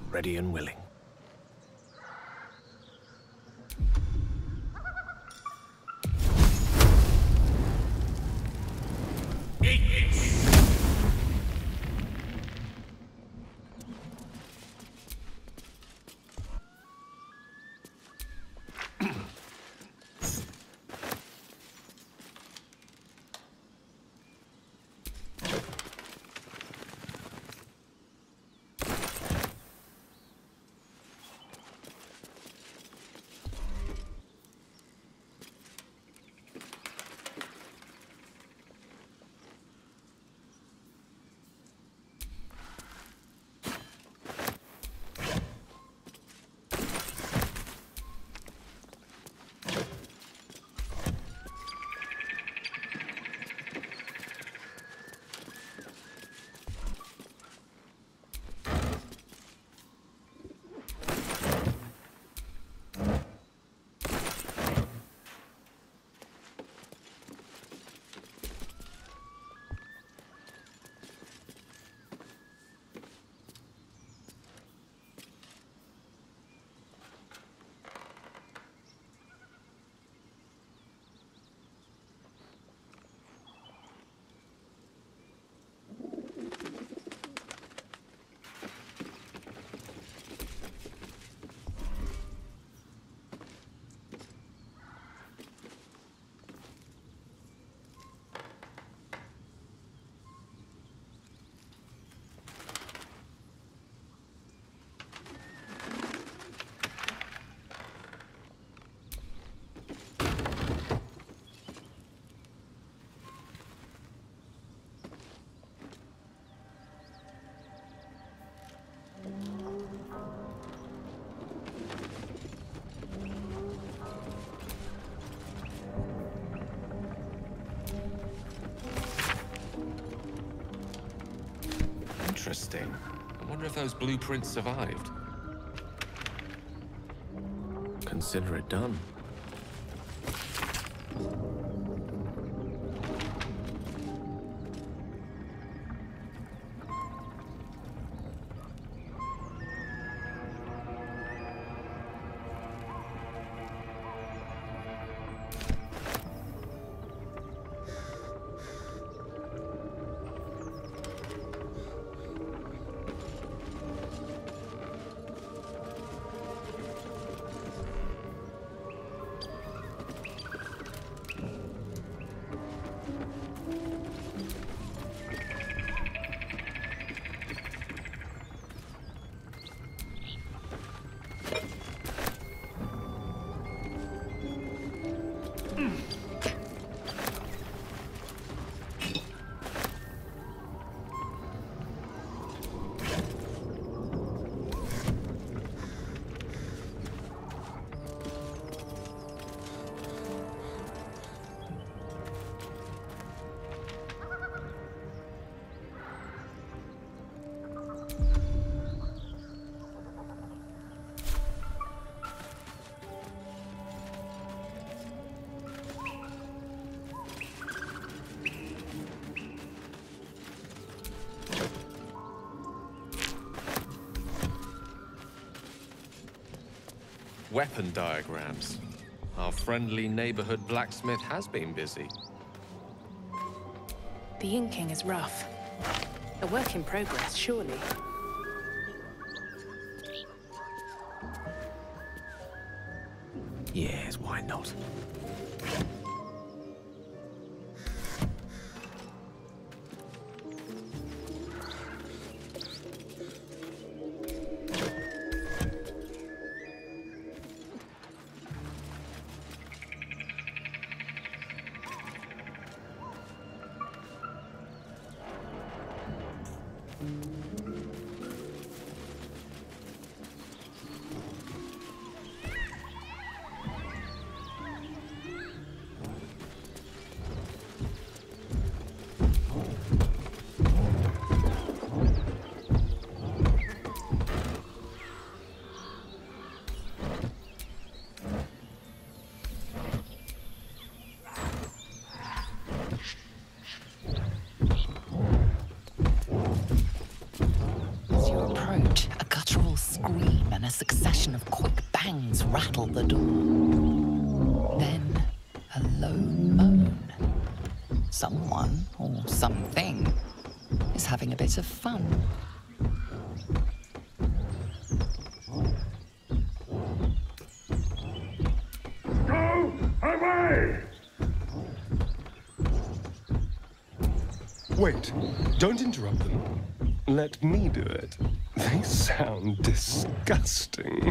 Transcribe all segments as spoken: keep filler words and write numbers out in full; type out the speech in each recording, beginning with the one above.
ready and willing. Interesting. I wonder if those blueprints survived. Consider it done. Weapon diagrams. Our friendly neighborhood blacksmith has been busy. The inking is rough. A work in progress, surely. Yes, why not? a succession of quick bangs rattled the door. Then, a low moan. Someone, or something, is having a bit of fun. Go away! Wait, don't interrupt them. Let me do it. They sound disgusting.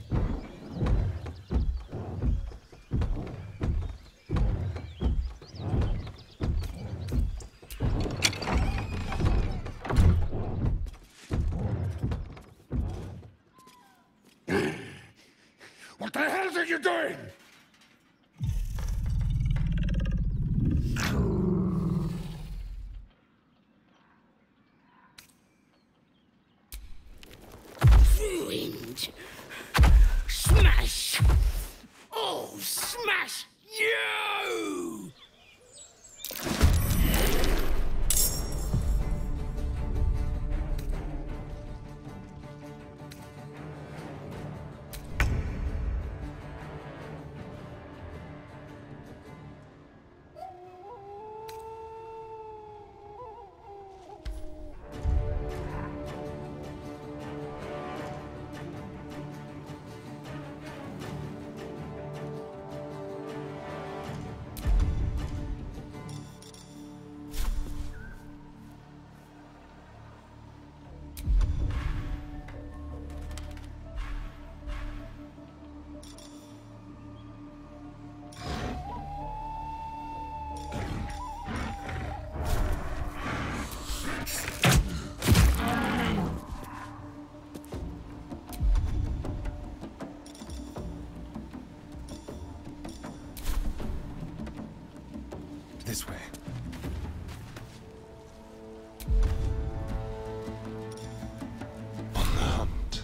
What the hell are you doing? Ruined. Smash! Oh, smash you! This way. On the hunt.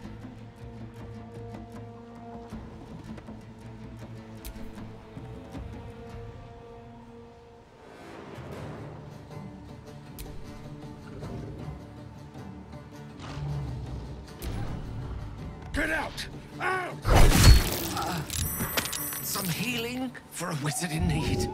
Get out! Out! Uh, some healing for a wizard in need.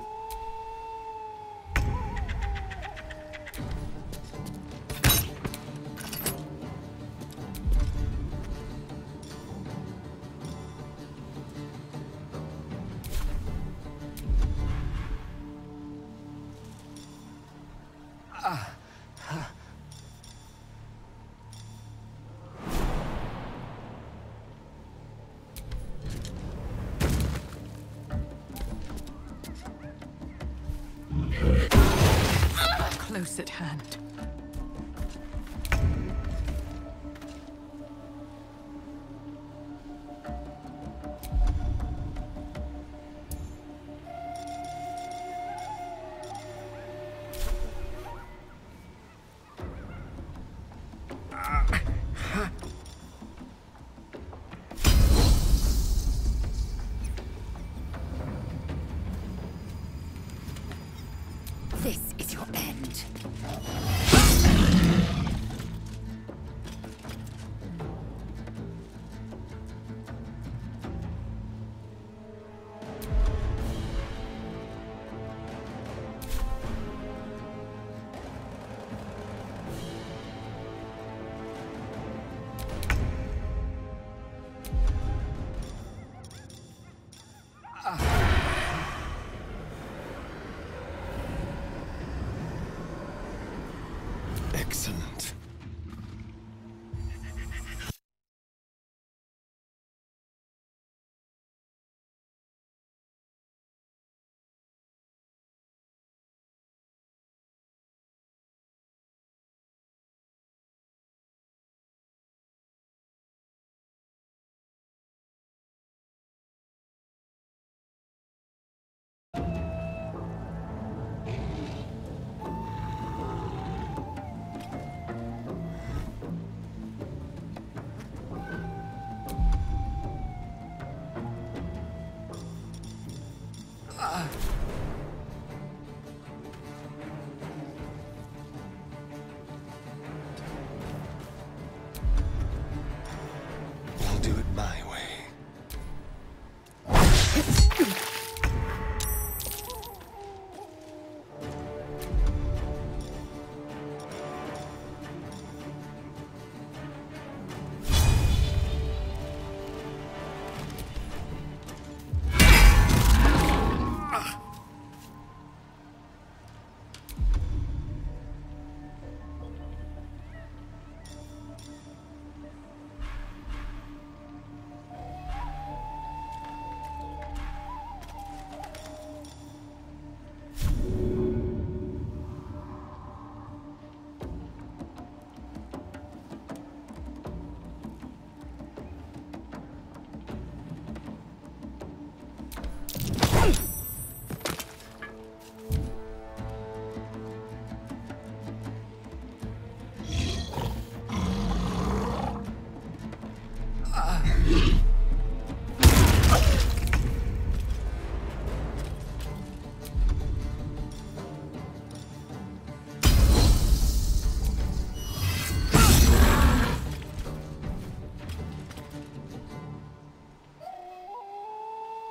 Close at hand. This is your end.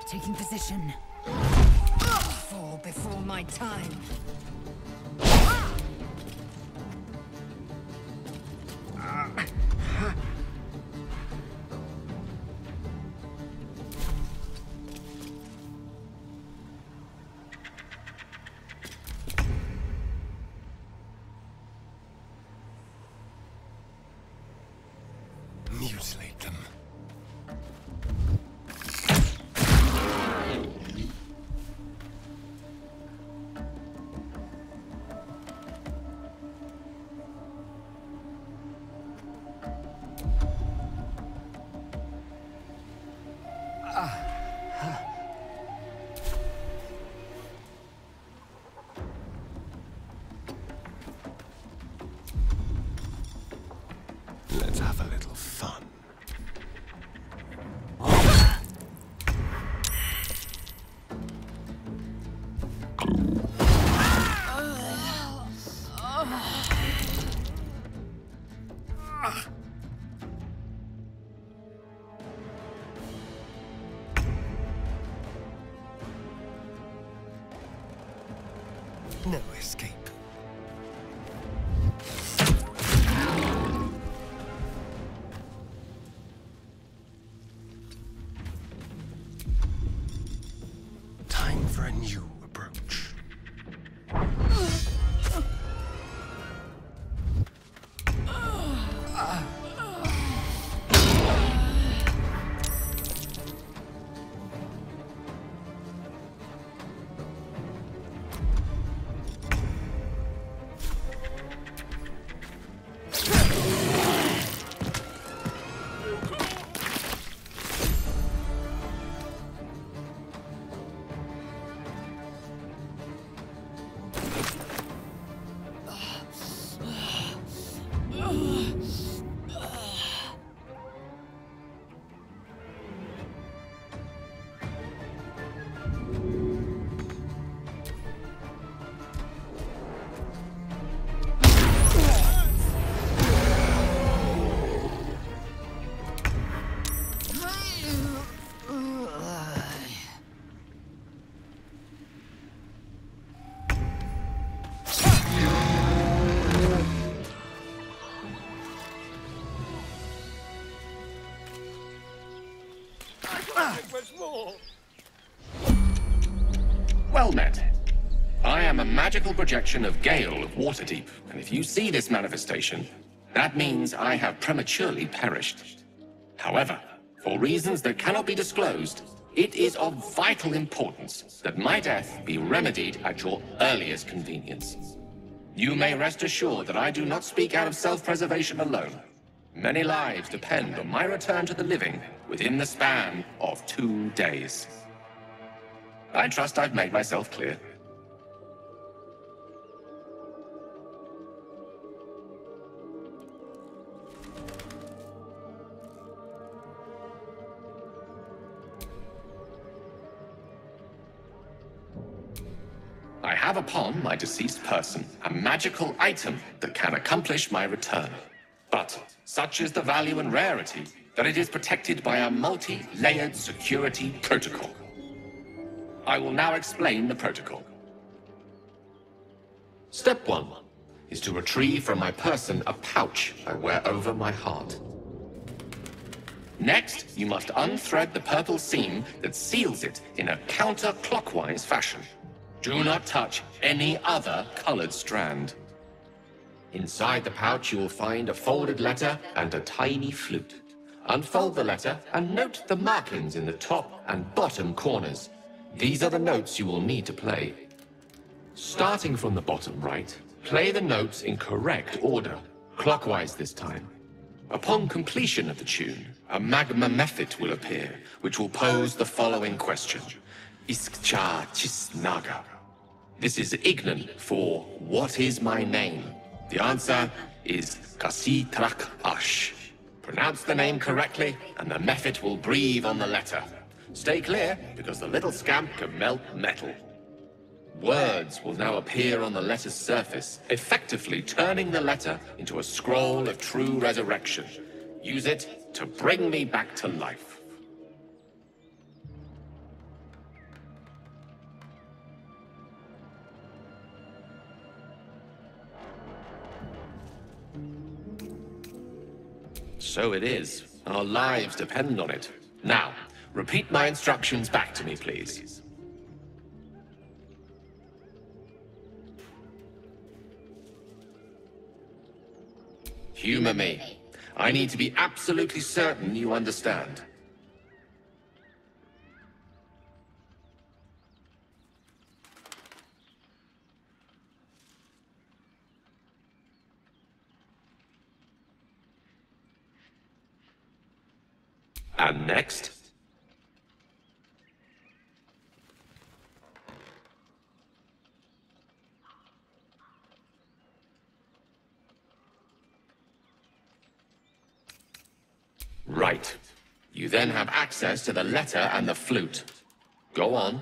Taking position. Fall before my time. Mutilate them. Let's have a little fun. No escape. Time for a new approach. Well met. I am a magical projection of Gale of Waterdeep, and if you see this manifestation, that means I have prematurely perished. However, for reasons that cannot be disclosed, it is of vital importance that my death be remedied at your earliest convenience. You may rest assured that I do not speak out of self-preservation alone. Many lives depend on my return to the living within the span of two days. I trust I've made myself clear. I have upon my deceased person a magical item that can accomplish my return. But such is the value and rarity that it is protected by a multi-layered security protocol. I will now explain the protocol. Step one is to retrieve from my person a pouch I wear over my heart. Next, you must unthread the purple seam that seals it in a counterclockwise fashion. Do not touch any other colored strand. Inside the pouch, you will find a folded letter and a tiny flute. Unfold the letter and note the markings in the top and bottom corners. These are the notes you will need to play. Starting from the bottom right, play the notes in correct order, clockwise this time. Upon completion of the tune, a magma method will appear, which will pose the following question. Iskcha Chisnaga. This is Ignan for what is my name? The answer is Kasitrak Ash. Pronounce the name correctly, and the method will breathe on the letter. Stay clear, because the little scamp can melt metal. Words will now appear on the letter's surface, effectively turning the letter into a scroll of true resurrection. Use it to bring me back to life. So it is. Our lives depend on it. Now, repeat my instructions back to me, please. Humor me. I need to be absolutely certain you understand. And next? Right. You then have access to the letter and the flute. Go on.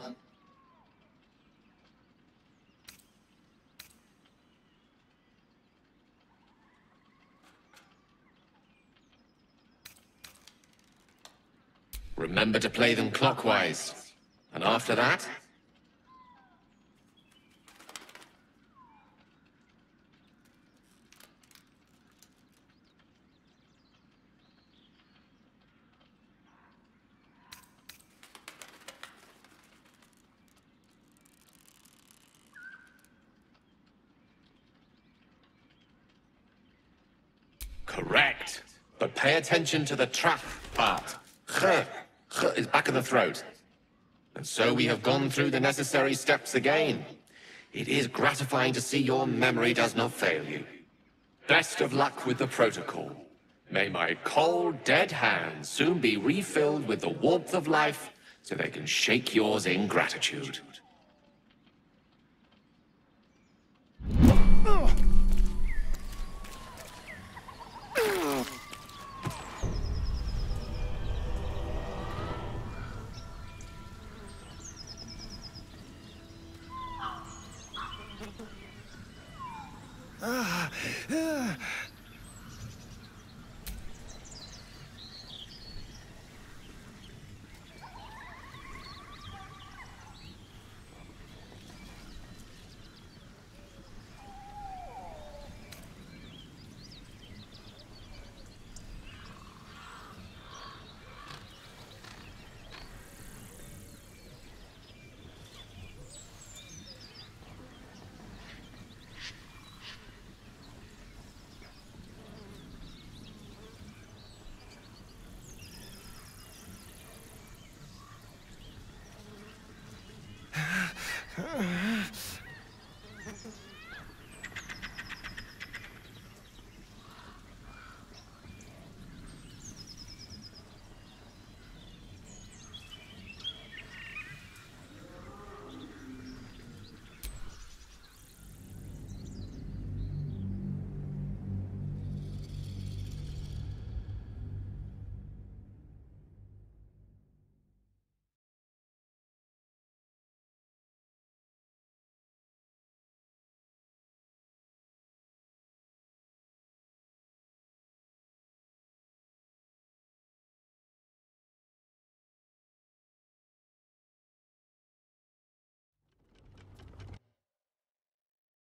Remember to play them clockwise. And after that? Correct. But pay attention to the trap part. Ch, ch is back of the throat. And so we have gone through the necessary steps again. It is gratifying to see your memory does not fail you. Best of luck with the protocol. May my cold, dead hands soon be refilled with the warmth of life so they can shake yours in gratitude.